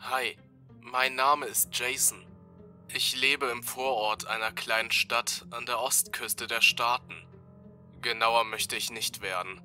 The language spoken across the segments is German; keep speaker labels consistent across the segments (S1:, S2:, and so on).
S1: Hi, mein Name ist Jason. Ich lebe im Vorort einer kleinen Stadt an der Ostküste der Staaten. Genauer möchte ich nicht werden.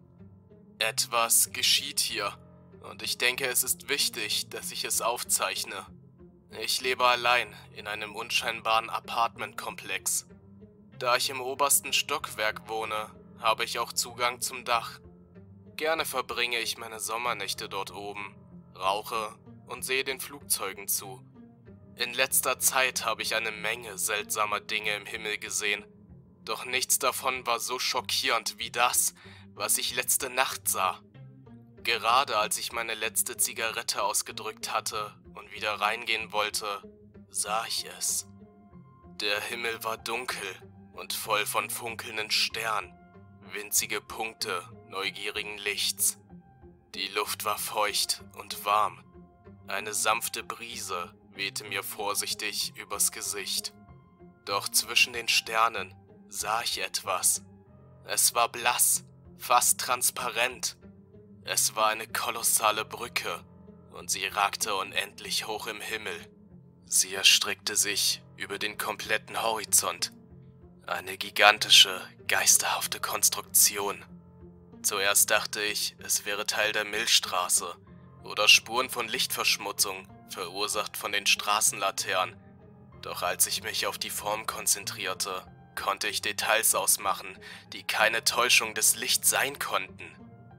S1: Etwas geschieht hier und ich denke, es ist wichtig, dass ich es aufzeichne. Ich lebe allein in einem unscheinbaren Apartmentkomplex. Da ich im obersten Stockwerk wohne, habe ich auch Zugang zum Dach. Gerne verbringe ich meine Sommernächte dort oben, rauche und sehe den Flugzeugen zu. In letzter Zeit habe ich eine Menge seltsamer Dinge im Himmel gesehen, doch nichts davon war so schockierend wie das, was ich letzte Nacht sah. Gerade als ich meine letzte Zigarette ausgedrückt hatte und wieder reingehen wollte, sah ich es. Der Himmel war dunkel und voll von funkelnden Sternen, winzige Punkte neugierigen Lichts. Die Luft war feucht und warm. Eine sanfte Brise wehte mir vorsichtig übers Gesicht. Doch zwischen den Sternen sah ich etwas. Es war blass, fast transparent. Es war eine kolossale Brücke und sie ragte unendlich hoch im Himmel. Sie erstreckte sich über den kompletten Horizont. Eine gigantische, geisterhafte Konstruktion. Zuerst dachte ich, es wäre Teil der Milchstraße oder Spuren von Lichtverschmutzung, verursacht von den Straßenlaternen. Doch als ich mich auf die Form konzentrierte, konnte ich Details ausmachen, die keine Täuschung des Lichts sein konnten.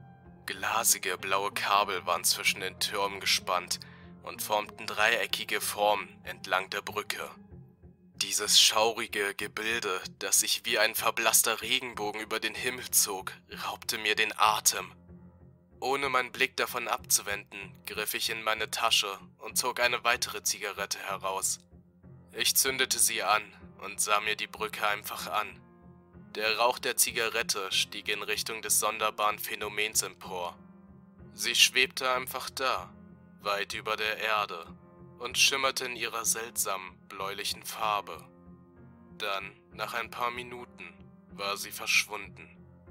S1: Glasige blaue Kabel waren zwischen den Türmen gespannt und formten dreieckige Formen entlang der Brücke. Dieses schaurige Gebilde, das sich wie ein verblasster Regenbogen über den Himmel zog, raubte mir den Atem. Ohne meinen Blick davon abzuwenden, griff ich in meine Tasche und zog eine weitere Zigarette heraus. Ich zündete sie an und sah mir die Brücke einfach an. Der Rauch der Zigarette stieg in Richtung des sonderbaren Phänomens empor. Sie schwebte einfach da, weit über der Erde, und schimmerte in ihrer seltsamen, bläulichen Farbe. Dann, nach ein paar Minuten, war sie verschwunden.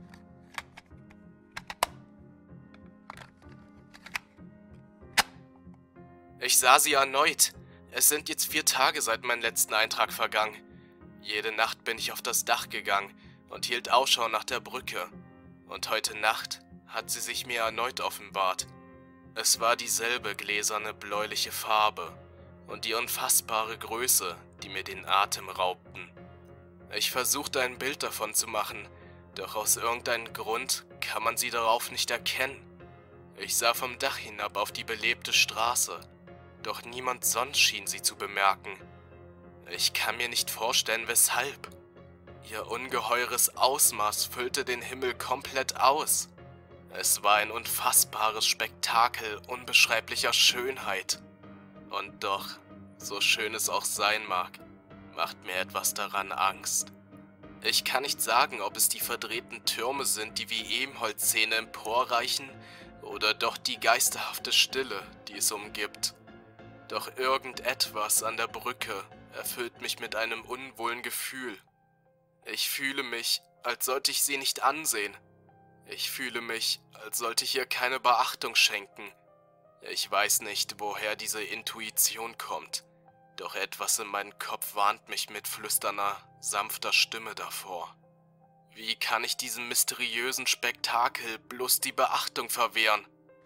S1: Ich sah sie erneut. Es sind jetzt 4 Tage seit meinem letzten Eintrag vergangen. Jede Nacht bin ich auf das Dach gegangen und hielt Ausschau nach der Brücke. Und heute Nacht hat sie sich mir erneut offenbart. Es war dieselbe gläserne bläuliche Farbe und die unfassbare Größe, die mir den Atem raubten. Ich versuchte ein Bild davon zu machen, doch aus irgendeinem Grund kann man sie darauf nicht erkennen. Ich sah vom Dach hinab auf die belebte Straße, doch niemand sonst schien sie zu bemerken. Ich kann mir nicht vorstellen, weshalb. Ihr ungeheures Ausmaß füllte den Himmel komplett aus. Es war ein unfassbares Spektakel unbeschreiblicher Schönheit. Und doch, so schön es auch sein mag, macht mir etwas daran Angst. Ich kann nicht sagen, ob es die verdrehten Türme sind, die wie Ebenholzzähne emporreichen, oder doch die geisterhafte Stille, die es umgibt. Doch irgendetwas an der Brücke erfüllt mich mit einem unwohlen Gefühl. Ich fühle mich, als sollte ich sie nicht ansehen. Ich fühle mich, als sollte ich ihr keine Beachtung schenken. Ich weiß nicht, woher diese Intuition kommt, doch etwas in meinem Kopf warnt mich mit flüsternder, sanfter Stimme davor. Wie kann ich diesem mysteriösen Spektakel bloß die Beachtung verwehren?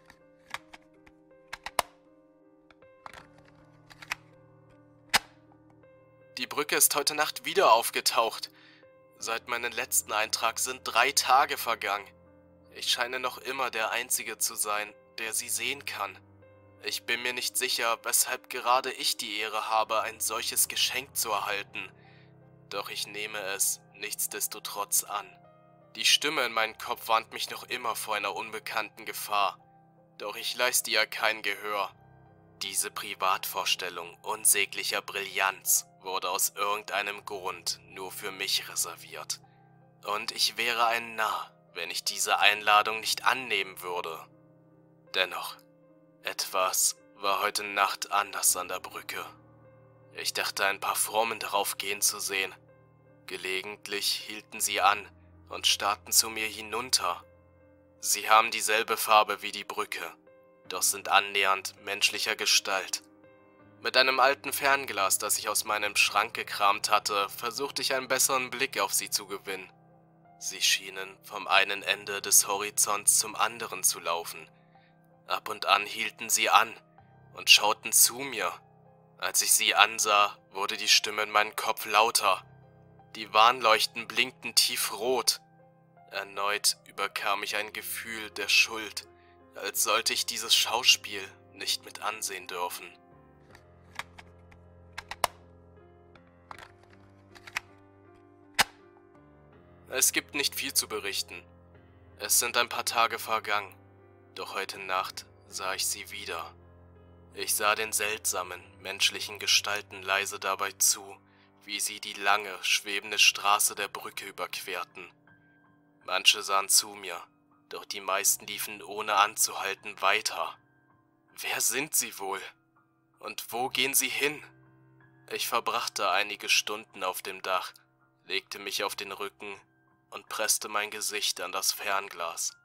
S1: Die Brücke ist heute Nacht wieder aufgetaucht. Seit meinem letzten Eintrag sind 3 Tage vergangen. Ich scheine noch immer der Einzige zu sein, der sie sehen kann. Ich bin mir nicht sicher, weshalb gerade ich die Ehre habe, ein solches Geschenk zu erhalten. Doch ich nehme es nichtsdestotrotz an. Die Stimme in meinem Kopf warnt mich noch immer vor einer unbekannten Gefahr. Doch ich leiste ihr kein Gehör. Diese Privatvorstellung unsäglicher Brillanz wurde aus irgendeinem Grund nur für mich reserviert. Und ich wäre ein Narr, wenn ich diese Einladung nicht annehmen würde. Dennoch, etwas war heute Nacht anders an der Brücke. Ich dachte, ein paar Frommen darauf gehen zu sehen. Gelegentlich hielten sie an und starrten zu mir hinunter. Sie haben dieselbe Farbe wie die Brücke, doch sind annähernd menschlicher Gestalt. Mit einem alten Fernglas, das ich aus meinem Schrank gekramt hatte, versuchte ich einen besseren Blick auf sie zu gewinnen. Sie schienen vom einen Ende des Horizonts zum anderen zu laufen. Ab und an hielten sie an und schauten zu mir. Als ich sie ansah, wurde die Stimme in meinem Kopf lauter. Die Warnleuchten blinkten tiefrot. Erneut überkam ich ein Gefühl der Schuld, als sollte ich dieses Schauspiel nicht mit ansehen dürfen. Es gibt nicht viel zu berichten. Es sind ein paar Tage vergangen, doch heute Nacht sah ich sie wieder. Ich sah den seltsamen, menschlichen Gestalten leise dabei zu, wie sie die lange, schwebende Straße der Brücke überquerten. Manche sahen zu mir, doch die meisten liefen ohne anzuhalten weiter. Wer sind sie wohl? Und wo gehen sie hin? Ich verbrachte einige Stunden auf dem Dach, legte mich auf den Rücken und presste mein Gesicht an das Fernglas.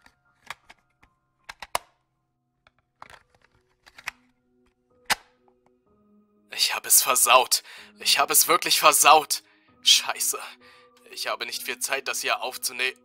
S1: Ich habe es versaut. Ich habe es wirklich versaut. Scheiße. Ich habe nicht viel Zeit, das hier aufzunehmen.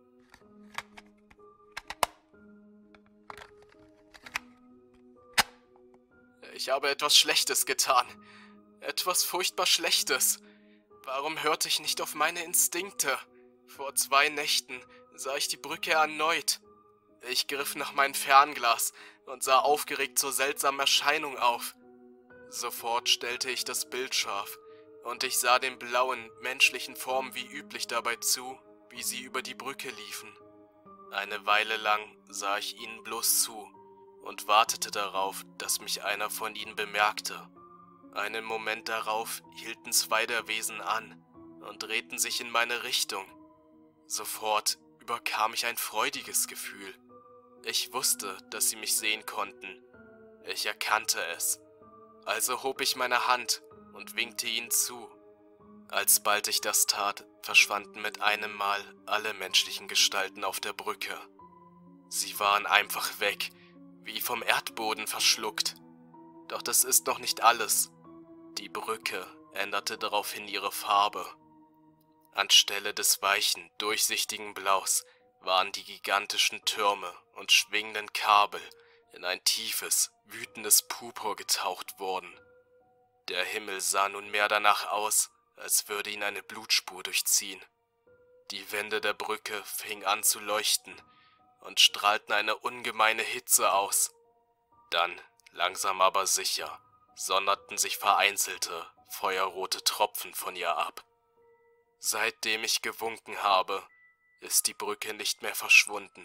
S1: Ich habe etwas Schlechtes getan. Etwas furchtbar Schlechtes. Warum hörte ich nicht auf meine Instinkte? Vor 2 Nächten sah ich die Brücke erneut. Ich griff nach meinem Fernglas und sah aufgeregt zur seltsamen Erscheinung auf. Sofort stellte ich das Bild scharf und ich sah den blauen, menschlichen Formen wie üblich dabei zu, wie sie über die Brücke liefen. Eine Weile lang sah ich ihnen bloß zu und wartete darauf, dass mich einer von ihnen bemerkte. Einen Moment darauf hielten 2 der Wesen an und drehten sich in meine Richtung. Sofort überkam ich ein freudiges Gefühl. Ich wusste, dass sie mich sehen konnten. Ich erkannte es. Also hob ich meine Hand und winkte ihnen zu. Alsbald ich das tat, verschwanden mit einem Mal alle menschlichen Gestalten auf der Brücke. Sie waren einfach weg, wie vom Erdboden verschluckt. Doch das ist noch nicht alles. Die Brücke änderte daraufhin ihre Farbe. Anstelle des weichen, durchsichtigen Blaus waren die gigantischen Türme und schwingenden Kabel in ein tiefes, wütendes Purpur getaucht worden. Der Himmel sah nunmehr danach aus, als würde ihn eine Blutspur durchziehen. Die Wände der Brücke fingen an zu leuchten und strahlten eine ungemeine Hitze aus. Dann, langsam aber sicher, sonderten sich vereinzelte, feuerrote Tropfen von ihr ab. Seitdem ich gewunken habe, ist die Brücke nicht mehr verschwunden.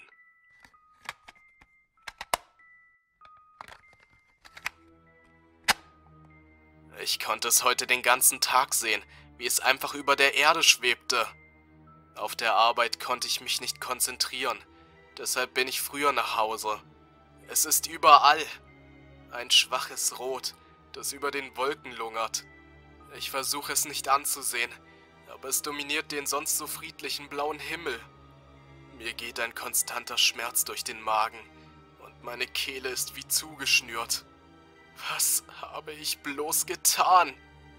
S1: Ich konnte es heute den ganzen Tag sehen, wie es einfach über der Erde schwebte. Auf der Arbeit konnte ich mich nicht konzentrieren, deshalb bin ich früher nach Hause. Es ist überall. Ein schwaches Rot, das über den Wolken lungert. Ich versuche es nicht anzusehen, aber es dominiert den sonst so friedlichen blauen Himmel. Mir geht ein konstanter Schmerz durch den Magen und meine Kehle ist wie zugeschnürt. Was habe ich bloß getan?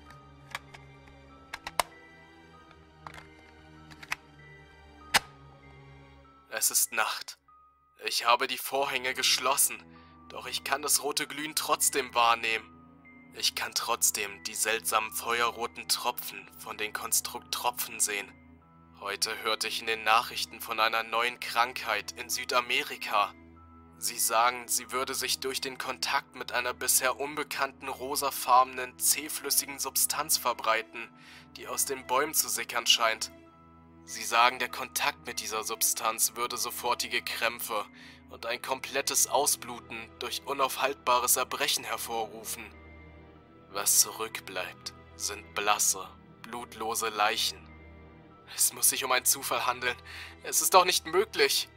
S1: Es ist Nacht. Ich habe die Vorhänge geschlossen, doch ich kann das rote Glühen trotzdem wahrnehmen. Ich kann trotzdem die seltsamen feuerroten Tropfen von den Konstrukttropfen sehen. Heute hörte ich in den Nachrichten von einer neuen Krankheit in Südamerika. Sie sagen, sie würde sich durch den Kontakt mit einer bisher unbekannten rosafarbenen, zähflüssigen Substanz verbreiten, die aus den Bäumen zu sickern scheint. Sie sagen, der Kontakt mit dieser Substanz würde sofortige Krämpfe und ein komplettes Ausbluten durch unaufhaltbares Erbrechen hervorrufen. Was zurückbleibt, sind blasse, blutlose Leichen. Es muss sich um einen Zufall handeln. Es ist doch nicht möglich.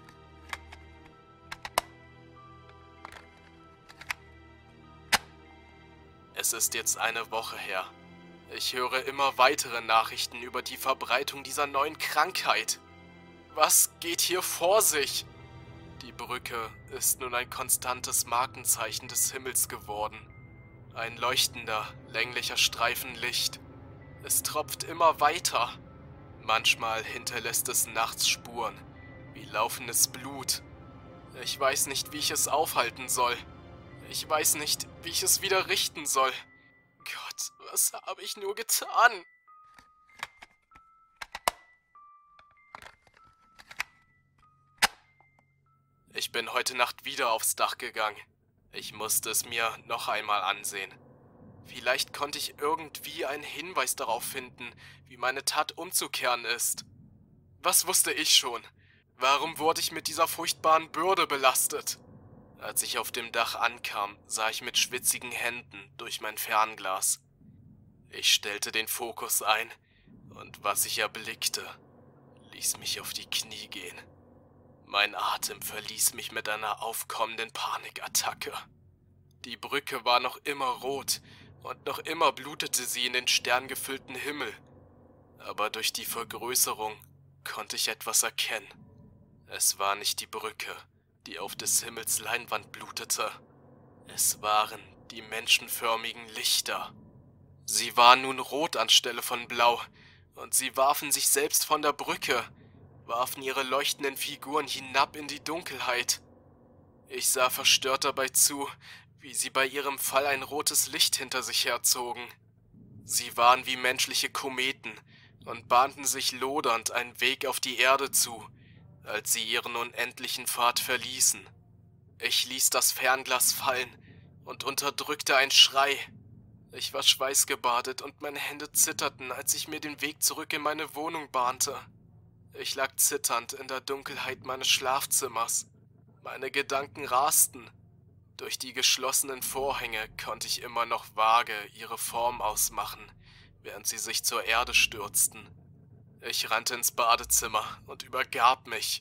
S1: Es ist jetzt eine Woche her. Ich höre immer weitere Nachrichten über die Verbreitung dieser neuen Krankheit. Was geht hier vor sich? Die Brücke ist nun ein konstantes Markenzeichen des Himmels geworden. Ein leuchtender, länglicher Streifen Licht. Es tropft immer weiter. Manchmal hinterlässt es nachts Spuren, wie laufendes Blut. Ich weiß nicht, wie ich es aufhalten soll. Ich weiß nicht, wie ich es wieder richten soll. Gott, was habe ich nur getan? Ich bin heute Nacht wieder aufs Dach gegangen. Ich musste es mir noch einmal ansehen. Vielleicht konnte ich irgendwie einen Hinweis darauf finden, wie meine Tat umzukehren ist. Was wusste ich schon? Warum wurde ich mit dieser furchtbaren Bürde belastet? Als ich auf dem Dach ankam, sah ich mit schwitzigen Händen durch mein Fernglas. Ich stellte den Fokus ein, und was ich erblickte, ließ mich auf die Knie gehen. Mein Atem verließ mich mit einer aufkommenden Panikattacke. Die Brücke war noch immer rot, und noch immer blutete sie in den sterngefüllten Himmel. Aber durch die Vergrößerung konnte ich etwas erkennen. Es war nicht die Brücke, die auf des Himmels Leinwand blutete. Es waren die menschenförmigen Lichter. Sie waren nun rot anstelle von blau, und sie warfen sich selbst von der Brücke, warfen ihre leuchtenden Figuren hinab in die Dunkelheit. Ich sah verstört dabei zu, wie sie bei ihrem Fall ein rotes Licht hinter sich herzogen. Sie waren wie menschliche Kometen und bahnten sich lodernd einen Weg auf die Erde zu, als sie ihren unendlichen Pfad verließen. Ich ließ das Fernglas fallen und unterdrückte einen Schrei. Ich war schweißgebadet und meine Hände zitterten, als ich mir den Weg zurück in meine Wohnung bahnte. Ich lag zitternd in der Dunkelheit meines Schlafzimmers. Meine Gedanken rasten. Durch die geschlossenen Vorhänge konnte ich immer noch vage ihre Form ausmachen, während sie sich zur Erde stürzten. Ich rannte ins Badezimmer und übergab mich.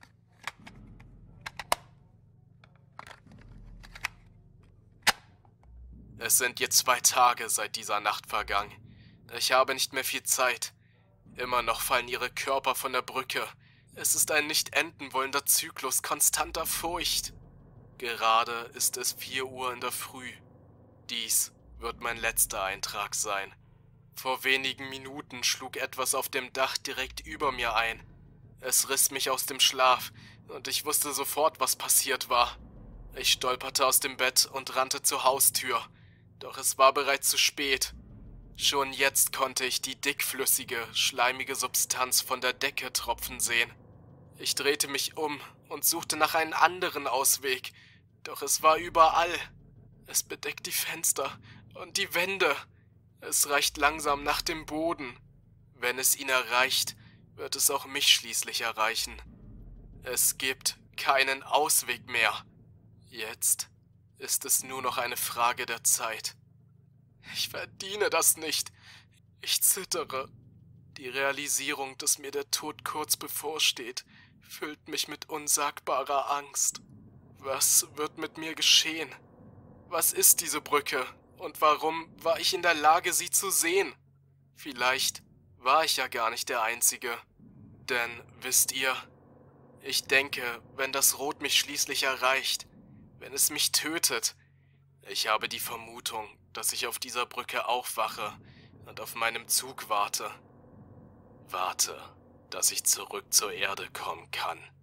S1: Es sind jetzt 2 Tage seit dieser Nacht vergangen. Ich habe nicht mehr viel Zeit. Immer noch fallen ihre Körper von der Brücke. Es ist ein nicht enden wollender Zyklus konstanter Furcht. Gerade ist es 4 Uhr in der Früh. Dies wird mein letzter Eintrag sein. Vor wenigen Minuten schlug etwas auf dem Dach direkt über mir ein. Es riss mich aus dem Schlaf und ich wusste sofort, was passiert war. Ich stolperte aus dem Bett und rannte zur Haustür. Doch es war bereits zu spät. Schon jetzt konnte ich die dickflüssige, schleimige Substanz von der Decke tropfen sehen. Ich drehte mich um und suchte nach einem anderen Ausweg, doch es war überall. Es bedeckt die Fenster und die Wände. Es reicht langsam nach dem Boden. Wenn es ihn erreicht, wird es auch mich schließlich erreichen. Es gibt keinen Ausweg mehr. Jetzt ist es nur noch eine Frage der Zeit. Ich verdiene das nicht. Ich zittere. Die Realisierung, dass mir der Tod kurz bevorsteht, füllt mich mit unsagbarer Angst. Was wird mit mir geschehen? Was ist diese Brücke und warum war ich in der Lage, sie zu sehen? Vielleicht war ich ja gar nicht der Einzige. Denn, wisst ihr, ich denke, wenn das Rot mich schließlich erreicht, wenn es mich tötet, ich habe die Vermutung, dass ich auf dieser Brücke aufwache und auf meinem Zug warte. Warte, dass ich zurück zur Erde kommen kann.